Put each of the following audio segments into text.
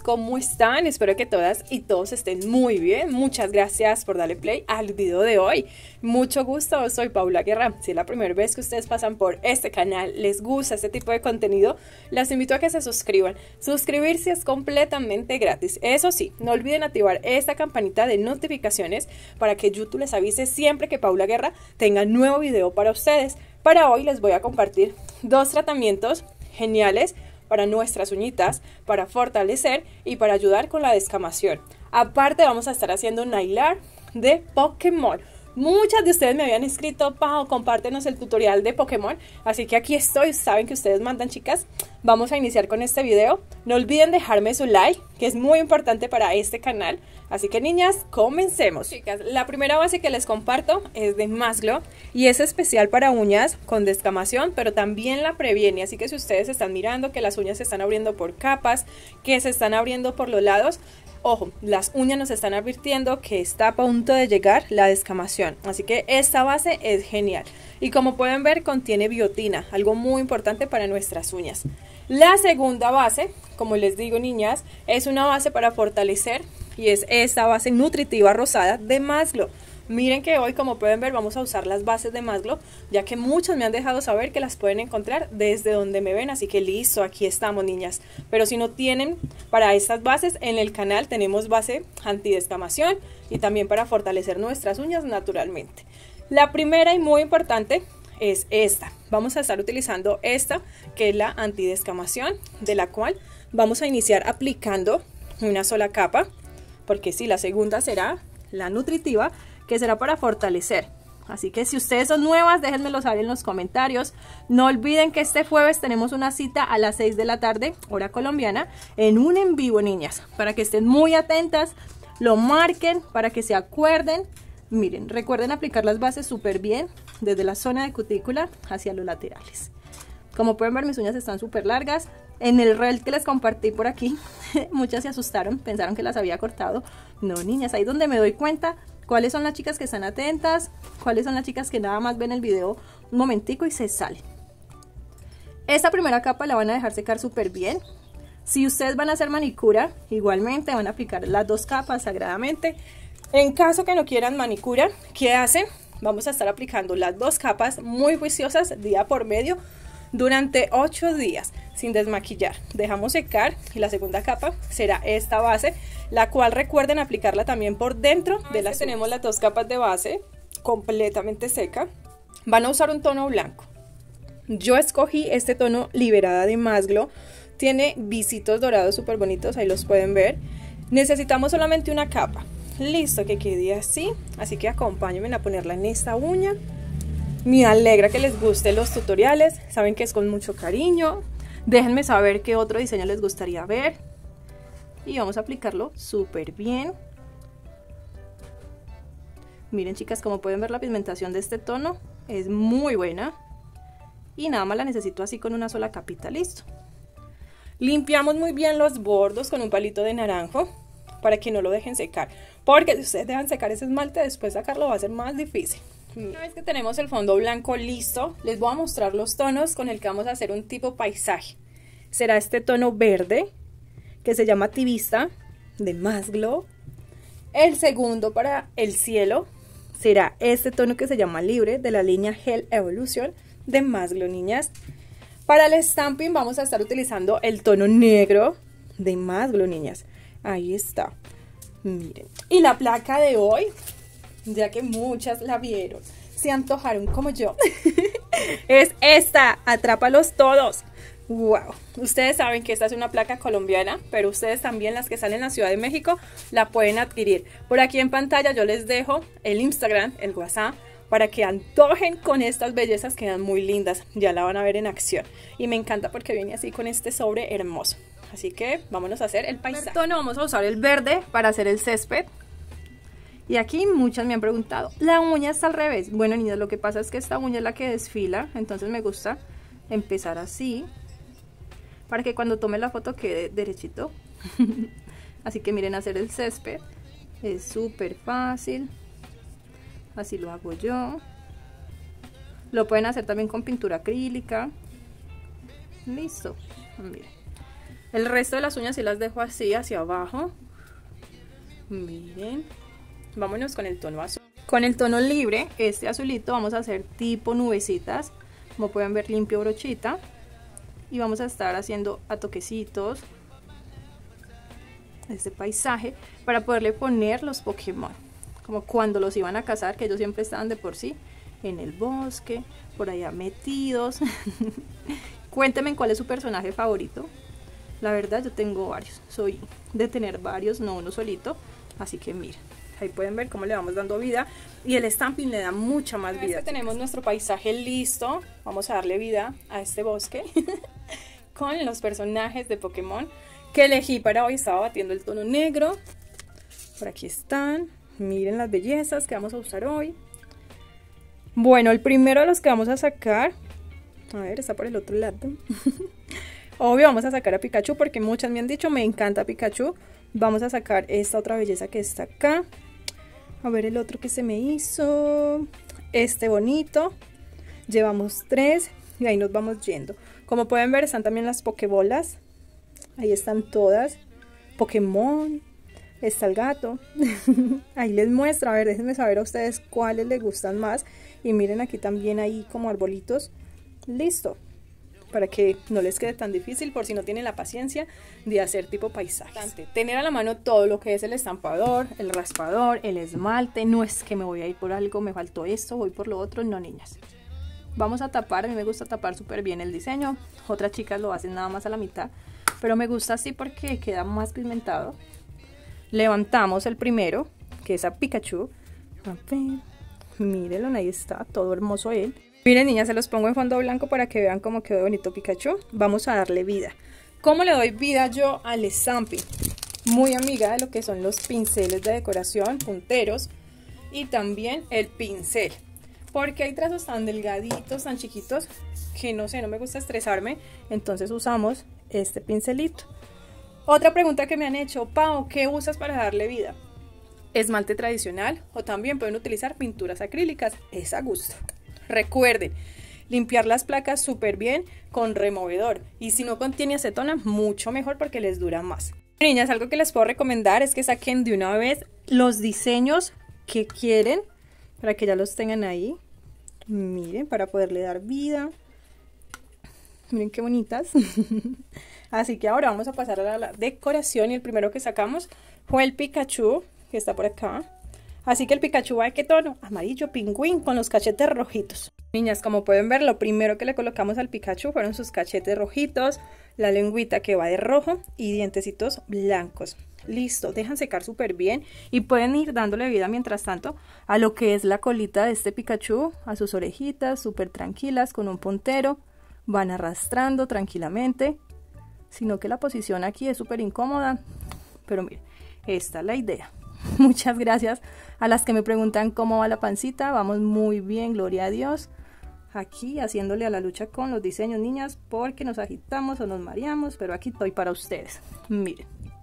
¿cómo están? Espero que todas y todos estén muy bien. Muchas gracias por darle play al video de hoy. Mucho gusto, soy Paula Guerra. Si es la primera vez que ustedes pasan por este canal, les gusta este tipo de contenido, las invito a que se suscriban. Suscribirse es completamente gratis. Eso sí, no olviden activar esta campanita de notificaciones para que YouTube les avise siempre que Paula Guerra tenga nuevo video para ustedes. Para hoy les voy a compartir dos tratamientos geniales para nuestras uñitas, para fortalecer y para ayudar con la descamación. Aparte vamos a estar haciendo un nail art de Pokémon. Muchas de ustedes me habían escrito: Pau, compártenos el tutorial de Pokémon. Así que aquí estoy, saben que ustedes mandan, chicas. Vamos a iniciar con este video. No olviden dejarme su like, que es muy importante para este canal. Así que niñas, comencemos. Chicas, la primera base que les comparto es de Max Glow y es especial para uñas con descamación, pero también la previene. Así que si ustedes están mirando que las uñas se están abriendo por capas, que se están abriendo por los lados, ojo, las uñas nos están advirtiendo que está a punto de llegar la descamación. Así que esta base es genial. Y como pueden ver, contiene biotina, algo muy importante para nuestras uñas. La segunda base, como les digo, niñas, es una base para fortalecer y es esta base nutritiva rosada de Max Glow. Miren que hoy, como pueden ver, vamos a usar las bases de Max Glow, ya que muchos me han dejado saber que las pueden encontrar desde donde me ven, así que listo, aquí estamos, niñas. Pero si no tienen para estas bases, en el canal tenemos base antidescamación y también para fortalecer nuestras uñas naturalmente. La primera y muy importante es esta. Vamos a estar utilizando esta, que es la antidescamación, de la cual vamos a iniciar aplicando una sola capa, porque sí, la segunda será la nutritiva, que será para fortalecer. Así que si ustedes son nuevas, déjenmelo saber en los comentarios. No olviden que este jueves tenemos una cita a las 6 de la tarde, hora colombiana, en un en vivo, niñas, para que estén muy atentas, lo marquen, para que se acuerden. Miren, recuerden aplicar las bases súper bien, desde la zona de cutícula hacia los laterales. Como pueden ver, mis uñas están súper largas. En el reel que les compartí por aquí, muchas se asustaron, pensaron que las había cortado. No, niñas, ahí es donde me doy cuenta cuáles son las chicas que están atentas, cuáles son las chicas que nada más ven el video un momentico y se salen. Esta primera capa la van a dejar secar súper bien. Si ustedes van a hacer manicura, igualmente van a aplicar las dos capas sagradamente. En caso que no quieran manicura, ¿qué hacen? Vamos a estar aplicando las dos capas muy juiciosas día por medio durante 8 días sin desmaquillar. Dejamos secar y la segunda capa será esta base, la cual recuerden aplicarla también por dentro de las. Tenemos las dos capas de base completamente seca. Van a usar un tono blanco. Yo escogí este tono Liberada de Max Glow. Tiene visitos dorados súper bonitos, ahí los pueden ver. Necesitamos solamente una capa. Listo, que quede así. Así que acompáñenme a ponerla en esta uña. Me alegra que les gusten los tutoriales. Saben que es con mucho cariño. Déjenme saber qué otro diseño les gustaría ver. Y vamos a aplicarlo súper bien. Miren, chicas, como pueden ver, la pigmentación de este tono es muy buena. Y nada más la necesito así con una sola capita. Listo. Limpiamos muy bien los bordos con un palito de naranjo, para que no lo dejen secar, porque si ustedes dejan secar ese esmalte, después sacarlo va a ser más difícil. Una vez que tenemos el fondo blanco listo, les voy a mostrar los tonos con el que vamos a hacer un tipo paisaje. Será este tono verde, que se llama Tibista, de Max Glow. El segundo, para el cielo, será este tono que se llama Libre, de la línea Gel Evolution, de Max Glow, niñas. Para el stamping vamos a estar utilizando el tono negro, de Max Glow, niñas. Ahí está, miren. Y la placa de hoy, ya que muchas la vieron, se antojaron como yo, es esta, Atrápalos Todos. Wow, ustedes saben que esta es una placa colombiana, pero ustedes también, las que están en la Ciudad de México, la pueden adquirir. Por aquí en pantalla yo les dejo el Instagram, el WhatsApp, para que antojen con estas bellezas, quedan muy lindas, ya la van a ver en acción. Y me encanta porque viene así con este sobre hermoso. Así que vámonos a hacer el paisaje. Tono, vamos a usar el verde para hacer el césped. Y aquí muchas me han preguntado, ¿la uña está al revés? Bueno, niñas, lo que pasa es que esta uña es la que desfila, entonces me gusta empezar así, para que cuando tome la foto quede derechito. Así que miren, hacer el césped es súper fácil. Así lo hago yo. Lo pueden hacer también con pintura acrílica. Listo, miren. El resto de las uñas sí las dejo así, hacia abajo. Miren. Vámonos con el tono azul. Con el tono libre, este azulito, vamos a hacer tipo nubecitas. Como pueden ver, limpio brochita. Y vamos a estar haciendo a toquecitos este paisaje para poderle poner los Pokémon. Como cuando los iban a cazar, que ellos siempre estaban de por sí en el bosque, por allá metidos. Cuéntenme cuál es su personaje favorito. La verdad yo tengo varios, soy de tener varios, no uno solito. Así que miren, ahí pueden ver cómo le vamos dando vida. Y el stamping le da mucha más vida. Tenemos nuestro paisaje listo. Vamos a darle vida a este bosque con los personajes de Pokémon que elegí para hoy. Estaba batiendo el tono negro. Por aquí están. Miren las bellezas que vamos a usar hoy. Bueno, el primero de los que vamos a sacar, a ver, está por el otro lado. Obvio vamos a sacar a Pikachu porque muchas me han dicho, me encanta Pikachu. Vamos a sacar esta otra belleza que está acá. A ver el otro que se me hizo. Este bonito. Llevamos 3 y ahí nos vamos yendo. Como pueden ver están también las Pokébolas. Ahí están todas. Pokémon. Está el gato. Ahí les muestro. A ver, déjenme saber a ustedes cuáles les gustan más. Y miren aquí también hay como arbolitos. Listo. Para que no les quede tan difícil por si no tienen la paciencia de hacer tipo paisajes. Tener a la mano todo lo que es el estampador, el raspador, el esmalte. No es que me voy a ir por algo, me faltó esto, voy por lo otro. No, niñas. Vamos a tapar, a mí me gusta tapar súper bien el diseño. Otras chicas lo hacen nada más a la mitad. Pero me gusta así porque queda más pigmentado. Levantamos el primero, que es a Pikachu. A ver, mírenlo, ahí está, todo hermoso él. Miren, niñas, se los pongo en fondo blanco para que vean cómo quedó bonito Pikachu. Vamos a darle vida. ¿Cómo le doy vida yo al stamping? Muy amiga de lo que son los pinceles de decoración, punteros, y también el pincel. Porque hay trazos tan delgaditos, tan chiquitos, que no sé, no me gusta estresarme. Entonces usamos este pincelito. Otra pregunta que me han hecho, Pau, ¿qué usas para darle vida? Esmalte tradicional o también pueden utilizar pinturas acrílicas, es a gusto. Recuerden, limpiar las placas súper bien con removedor y si no contiene acetona, mucho mejor porque les dura más. Niñas, algo que les puedo recomendar es que saquen de una vez los diseños que quieren para que ya los tengan ahí. Miren, para poderle dar vida. Miren qué bonitas. Así que ahora vamos a pasar a la decoración y el primero que sacamos fue el Pikachu, que está por acá. Así que el Pikachu va de qué tono, amarillo pingüín con los cachetes rojitos. Niñas, como pueden ver, lo primero que le colocamos al Pikachu fueron sus cachetes rojitos, la lengüita que va de rojo y dientecitos blancos. Listo, dejan secar súper bien y pueden ir dándole vida mientras tanto a lo que es la colita de este Pikachu, a sus orejitas súper tranquilas con un puntero. Van arrastrando tranquilamente, sino que la posición aquí es súper incómoda, pero miren, esta es la idea. Muchas gracias a las que me preguntan cómo va la pancita. Vamos muy bien, gloria a Dios. Aquí haciéndole a la lucha con los diseños, niñas, porque nos agitamos o nos mareamos, pero aquí estoy para ustedes. Miren.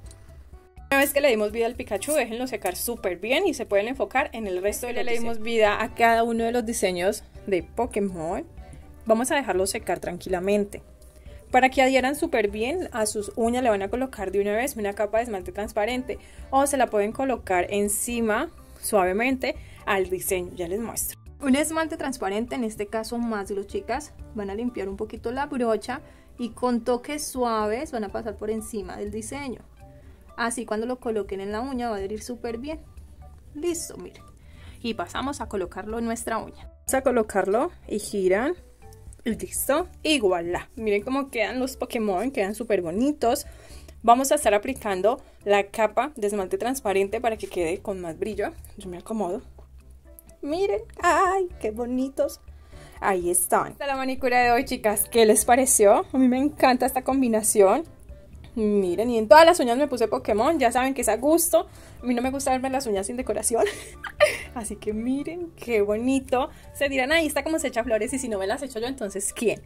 Una vez que le dimos vida al Pikachu, déjenlo secar súper bien y se pueden enfocar en el resto de los diseños. Le dimos vida a cada uno de los diseños de Pokémon. Vamos a dejarlo secar tranquilamente. Para que adhieran súper bien a sus uñas le van a colocar de una vez una capa de esmalte transparente o se la pueden colocar encima suavemente al diseño, ya les muestro. Un esmalte transparente, en este caso más de los chicas, van a limpiar un poquito la brocha y con toques suaves van a pasar por encima del diseño. Así cuando lo coloquen en la uña va a adherir súper bien. Listo, miren. Y pasamos a colocarlo en nuestra uña. Vamos a colocarlo y giran. Listo, y voilà. Miren cómo quedan los Pokémon, quedan súper bonitos. Vamos a estar aplicando la capa de esmalte transparente para que quede con más brillo. Yo me acomodo. Miren, ay, qué bonitos. Ahí están. Esta es la manicura de hoy, chicas. ¿Qué les pareció? A mí me encanta esta combinación. Miren, y en todas las uñas me puse Pokémon. Ya saben que es a gusto. A mí no me gusta verme las uñas sin decoración. Así que miren qué bonito. Se dirán, ahí está como se echa flores. Y si no me las echo yo, entonces ¿quién?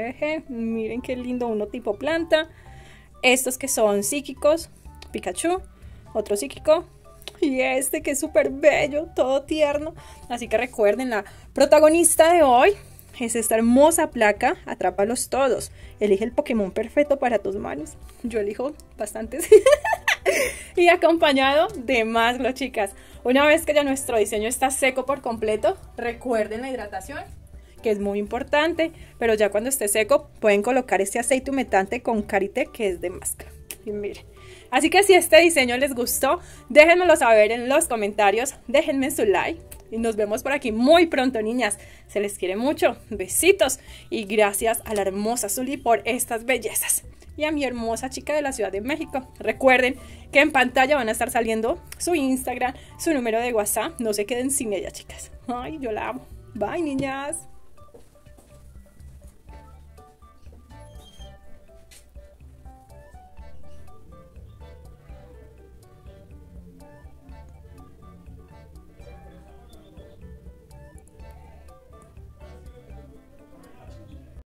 Miren qué lindo, uno tipo planta. Estos que son psíquicos, Pikachu. Otro psíquico. Y este que es súper bello, todo tierno. Así que recuerden, la protagonista de hoy es esta hermosa placa, Atrápalos Todos. Elige el Pokémon perfecto para tus manos. Yo elijo bastantes. Y acompañado de más glow, chicas. Una vez que ya nuestro diseño está seco por completo, recuerden la hidratación, que es muy importante, pero ya cuando esté seco pueden colocar este aceite humectante con karité, que es de máscara. Y miren. Así que si este diseño les gustó, déjenmelo saber en los comentarios, déjenme su like y nos vemos por aquí muy pronto, niñas. Se les quiere mucho, besitos y gracias a la hermosa Zuli por estas bellezas. Y a mi hermosa chica de la Ciudad de México. Recuerden que en pantalla van a estar saliendo su Instagram, su número de WhatsApp. No se queden sin ella, chicas. Ay, yo la amo. Bye, niñas.